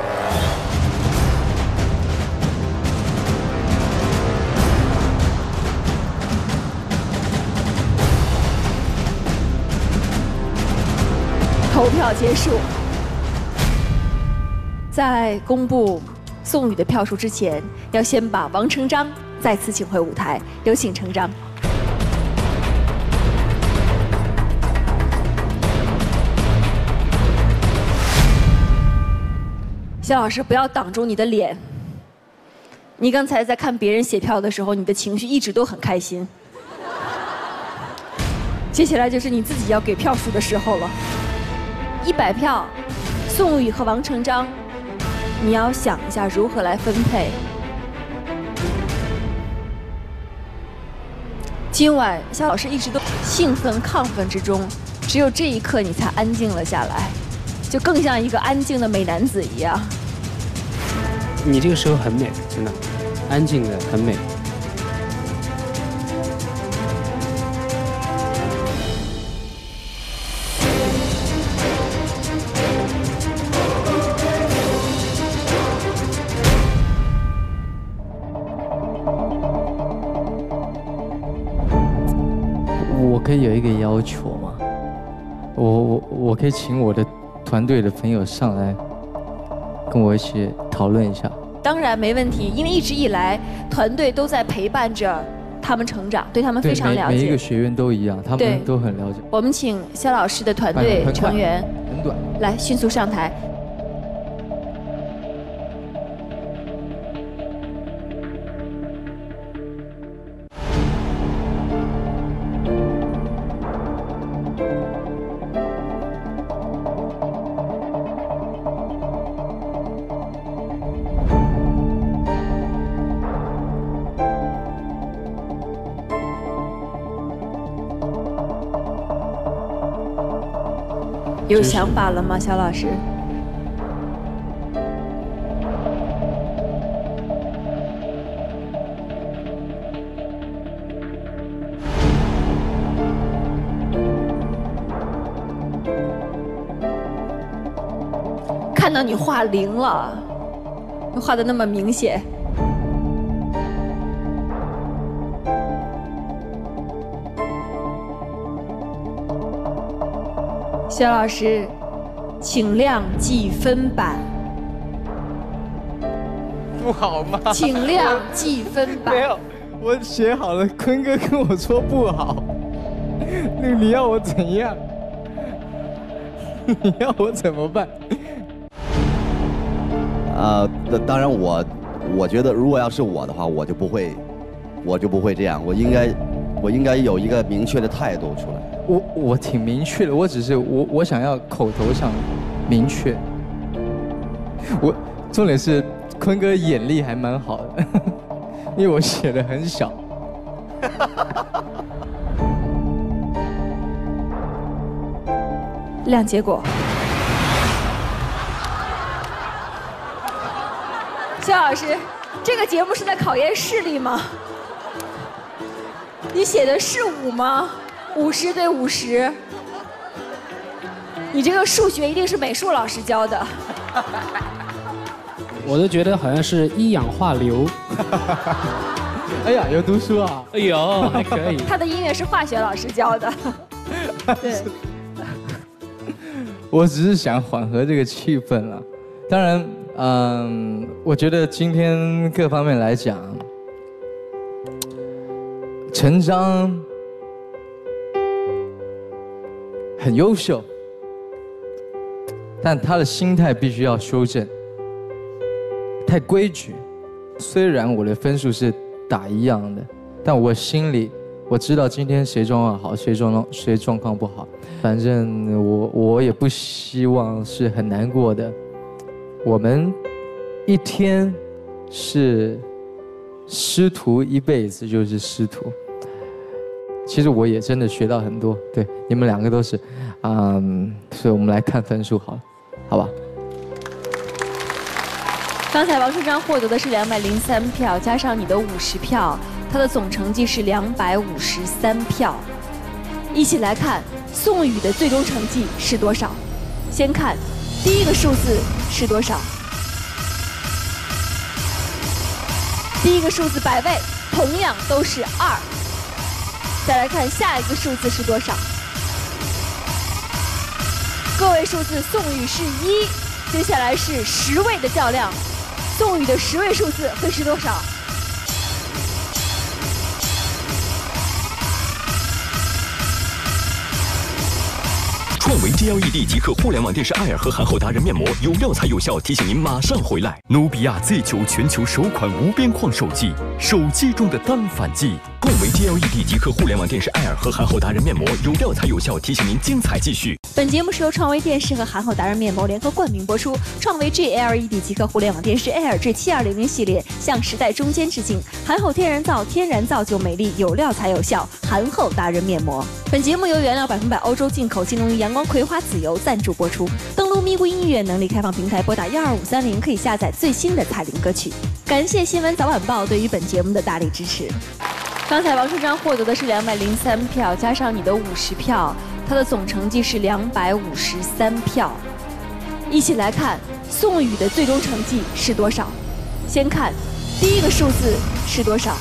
投票结束。在公布宋宇的票数之前，要先把王成章再次请回舞台，有请成章。肖老师，不要挡住你的脸。你刚才在看别人写票的时候，你的情绪一直都很开心。接下来就是你自己要给票数的时候了。一百票，宋宇和王成章，你要想一下如何来分配。今晚肖老师一直都兴奋亢奋之中，只有这一刻你才安静了下来，就更像一个安静的美男子一样。 你这个时候很美，真的，安静的很美。 我可以有一个要求吗？我我我可以请我的团队的朋友上来，跟我一起讨论一下。 当然没问题，因为一直以来团队都在陪伴着他们成长，对他们非常了解。 每一个学员都一样，他们都很了解。 我们请肖老师的团队成员很短来迅速上台。有想法了吗，肖老师？看到你画零了，画的那么明显。肖老师，请亮计分板。 不好吗？ 请亮计分板。 没有，我写好了，坤哥跟我说不好。那你要我怎样？你要我怎么办？ 啊，那当然我，我觉得如果要是我的话，我就不会，我就不会这样。我应该，我应该有一个明确的态度出来。 我我挺明确的，我只是我我想要口头上明确。我重点是坤哥眼力还蛮好的，因为我写的很小。 亮结果。肖老师，这个节目是在考验视力吗？ 你写的是五吗？五十对五十。你这个数学一定是美术老师教的。 我都觉得好像是一氧化硫。 哎呀，有读书啊！ 哎呦，还可以。 他的音乐是化学老师教的。对。 我只是想缓和这个气氛了。当然，嗯，我觉得今天各方面来讲，陈章很优秀。但他的心态必须要修正，太规矩。虽然我的分数是打一样的，但我心里我知道今天谁状况好，谁状况谁状况不好。反正我我也不希望是很难过的。我们一天是师徒，一辈子就是师徒。其实我也真的学到很多，对你们两个都是，嗯，所以我们来看分数好了。好吧。 刚才王春章获得的是两百零三票，加上你的五十票，他的总成绩是两百五十三票。一起来看宋宇的最终成绩是多少？先看第一个数字是多少？第一个数字百位同样都是二。再来看下一个数字是多少？个位数字宋宇是一，接下来是十位的较量，宋宇的十位数字会是多少？ 创维 G L E D 极客互联网电视爱尔和韩后达人面膜有料才有效，提醒您马上回来。努比亚 Z 九全球首款无边框手机，手机中的单反机。创维 G L E D 极客互联网电视爱尔和韩后达人面膜有料才有效，提醒您精彩继续。 本节目是由创维电视和韩后达人面膜联合冠名播出。创维 G L E D 极客互联网电视 Air G 七二零零系列向时代中间致敬。韩后天然皂，天然造就美丽，有料才有效。韩后达人面膜。本节目由原料百分百欧洲进口金龙鱼阳光葵花籽油赞助播出。登录咪咕音乐能力开放平台，拨打幺二五三零可以下载最新的彩铃歌曲。感谢新闻早晚报对于本节目的大力支持。刚才王春章获得的是两百零三票，加上你的五十票，他的总成绩是两百五十三票。一起来看宋宇的最终成绩是多少？先看第一个数字是多少？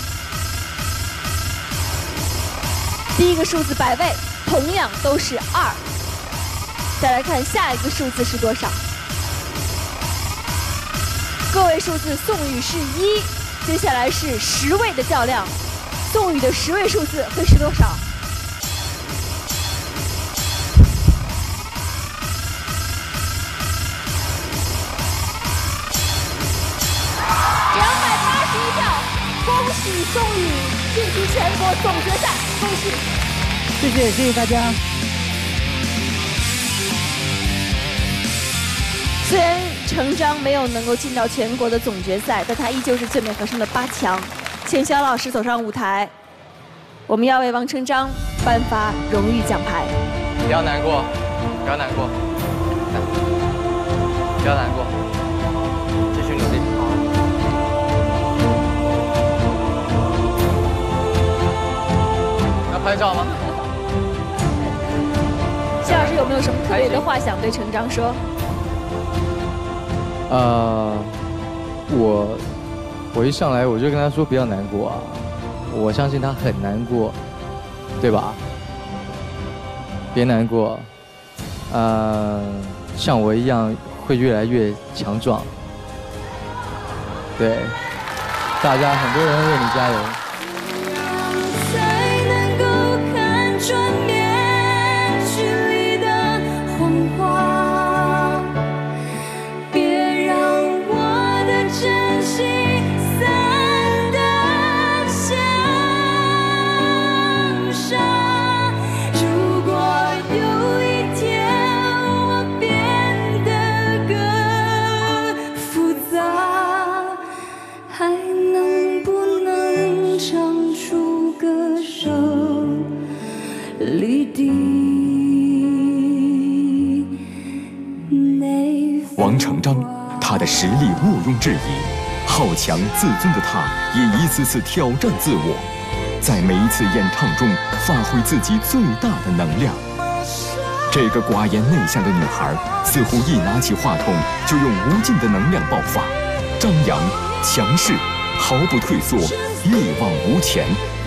第一个数字百位同样都是二。再来看下一个数字是多少？个位数字宋宇是一，接下来是十位的较量。宋宇的十位数字会是多少？两百八十一票，恭喜宋宇晋级全国总决赛，恭喜！ 谢谢，谢谢大家。 虽然程章没有能够进到全国的总决赛，但他依旧是最美和声的八强。请肖老师走上舞台，我们要为王程章颁发荣誉奖牌。 不要难过，不要难过，不要难过，继续努力。要拍照吗？ 肖老师有没有什么特别的话想对程章说？ 呃，我。我一上来我就跟他说不要难过啊，我相信他很难过，对吧？别难过，呃，像我一样会越来越强壮。对，大家很多人为你加油。 王程章，他的实力毋庸置疑，好强自尊的他也一次次挑战自我。 在每一次演唱中发挥自己最大的能量。这个寡言内向的女孩，似乎一拿起话筒就用无尽的能量爆发，张扬、强势，毫不退缩，一往无前。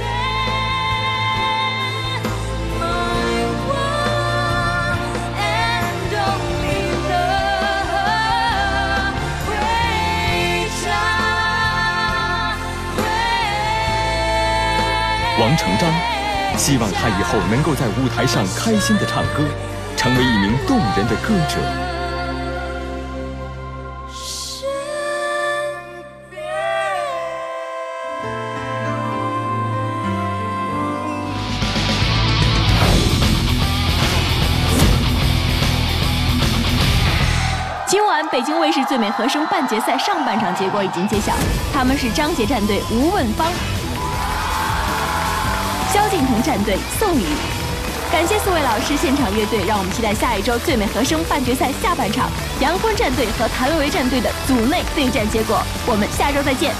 王成章，希望他以后能够在舞台上开心地唱歌，成为一名动人的歌者。 今晚北京卫视最美和声半决赛上半场结果已经揭晓，他们是张杰战队吴汶芳，萧敬腾战队宋雨。感谢四位老师现场乐队，让我们期待下一周最美和声半决赛下半场杨坤战队和谭维维战队的组内对战结果。我们下周再见。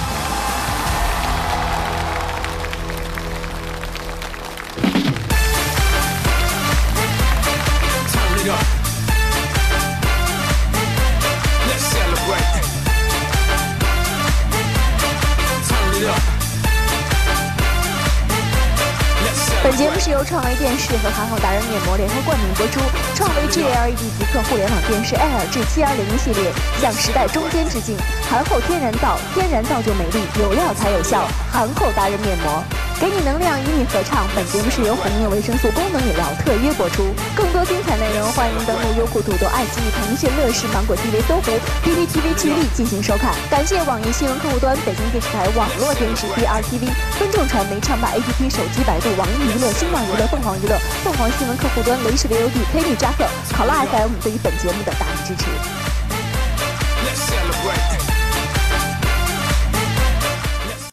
本节目是由创维电视和韩后达人面膜联合冠名播出。创维 G L E D 极客互联网电视 Air G 七二零系列向时代中间致敬，韩后天然皂，天然造就美丽，有料才有效。韩后达人面膜，给你能量，与你合唱。本节目是由红牛维生素功能饮料特约播出。更多精彩内容，欢迎登录优酷、土豆、爱奇艺、腾讯、乐视、芒果 T V、搜狐、P P T V 趣力进行收看。感谢网易新闻客户端、北京电视台网络电视 B R T V、分众传媒、唱吧 A P P、手机百度、网易娱乐、新浪娱乐、凤凰娱乐、凤凰新闻客户端、雷视 V O D、K 米扎克、考拉 F M 对于本节目的大力支持。